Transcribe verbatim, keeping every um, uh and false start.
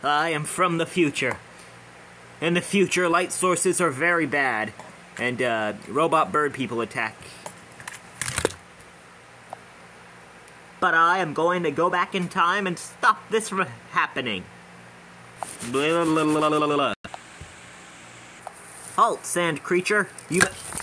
I am from the future. In the future, light sources are very bad, and uh, robot bird people attack. But I am going to go back in time and stop this from happening. Blah, blah, blah, blah, blah, blah. Halt, sand creature. You...